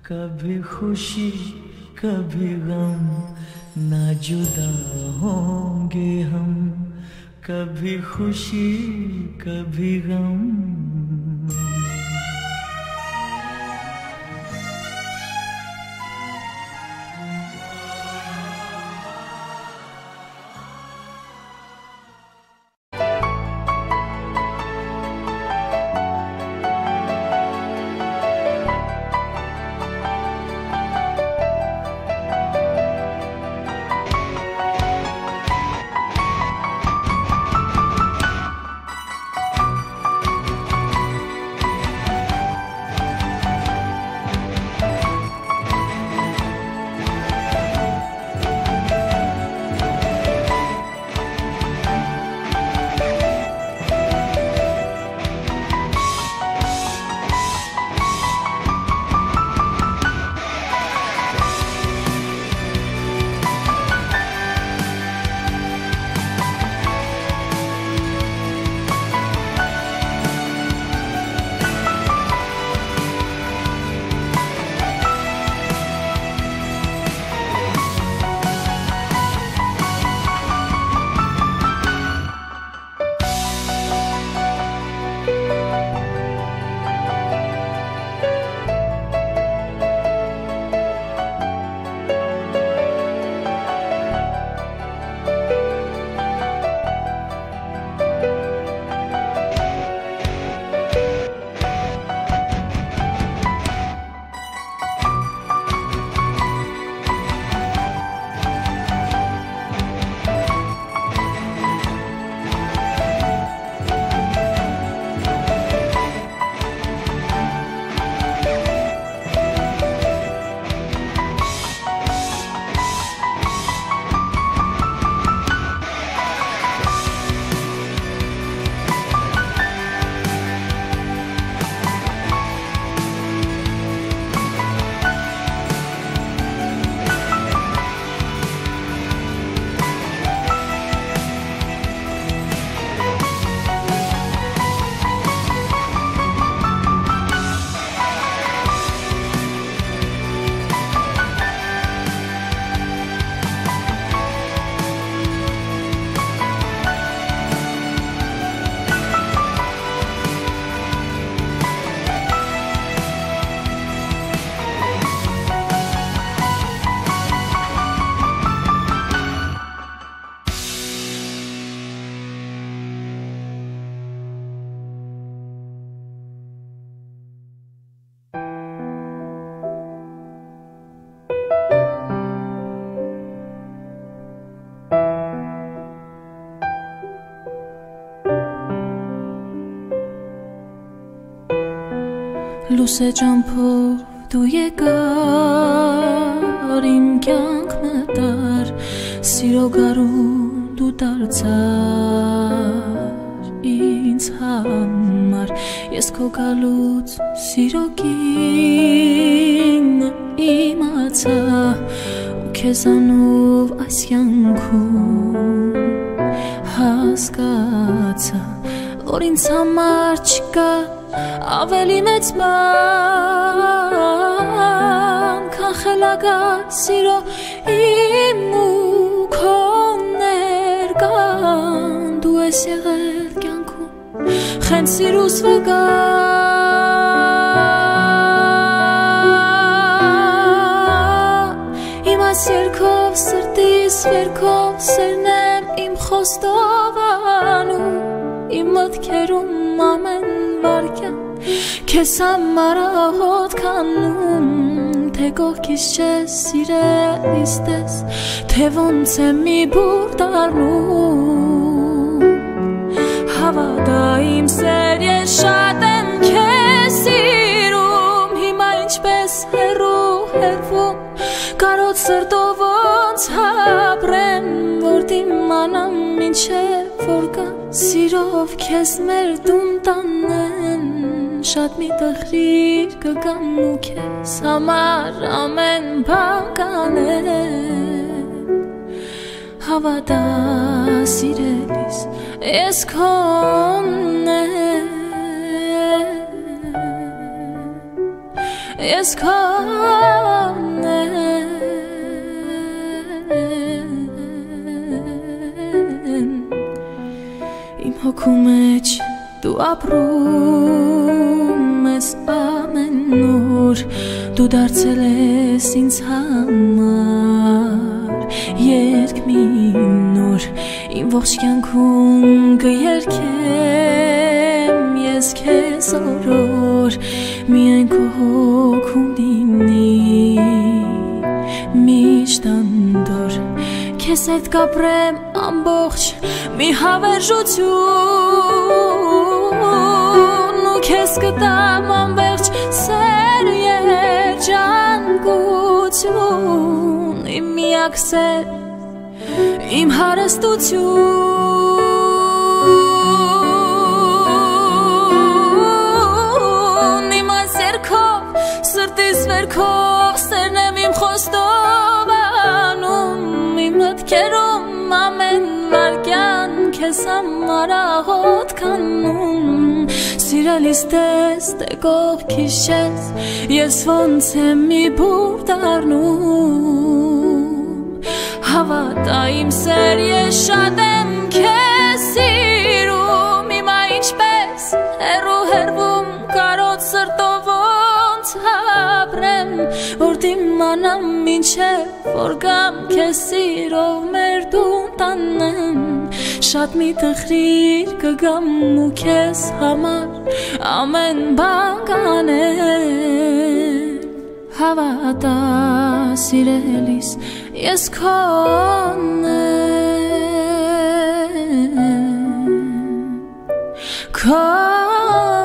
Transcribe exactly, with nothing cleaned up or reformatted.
कभी खुशी कभी गम ना जुदा होंगे हम कभी खुशी कभी गम լույսե ճամփով դու եկար իմ կյանք մտար սիրո գարուն դու դարձար ինձ համար ես քո գալուց սիրո կին իմացա ու քեզանով այս կյանքում հասկացա որ ինձ համար չկա ավելի մեծ բան քան խելագար սիրո իմ ու քո ներկան դու ես եղել կյանքում խենթ սիրուս վկա իմաց երգով սրտիս վերքով սերն եմ իմ խոստովանում իմ մտքերում ամեն վարքյան քեզ համար ահոտ քանում թե կողքից չես սիրելիս տես թե ոնց եմ մի բուր դառնում հավատա իմ սեր ես շատ եմ քեզ սիրում հիմա ինչպես հեռու հեռվում կարոտ սրտով ոնց ապրեմ որ դիմանամ ինչև որ կա սիրով քեզ մեր տուն տանեմ շատ մի տխրիր կգամ ու քեզ համար ամեն բան կանեմ հավատա սիրելիս ես քոնն եմ ես քոնն եմ Իմ հոգու մեջ դու ապրում ես ամեն օր Դու դարձել ես ինձ համար երգ մի նոր Իմ ողջ կյանքում կերքեմ ես քեզ օրոր Միայն քո հոգում լինի միշտ անդոր Քեզ հետ կապրեմ ամբողջ մի հավերժություն Ու քեզ կտամ անվերջ սեր երջանկություն Իմ միակ սեր Իմ հարստություն Իմ այս երգով սրտիս վերքով սերն եմ իմ խոստով անում Իմ մտքերում ամեն վարկյան քեզ համար աղոտ կանում Սիրելիս տես թե կողքիս չես ես ոնց եմ մի բուր դառնում Հավատա իմ սեր ես շատ եմ քեզ սիրում Հիմա ինչպես հեռու հեռվում կարոտ սրտով ոնց ապրեմ Որ դիմանամ մինչև որ գամ քեզ սիրով մեր տուն տանեմ Շատ մի տխրիր կգամ ու քեզ համար ամեն բան կանեմ Հավատա սիրելիս ես քոնն եմ Քոնն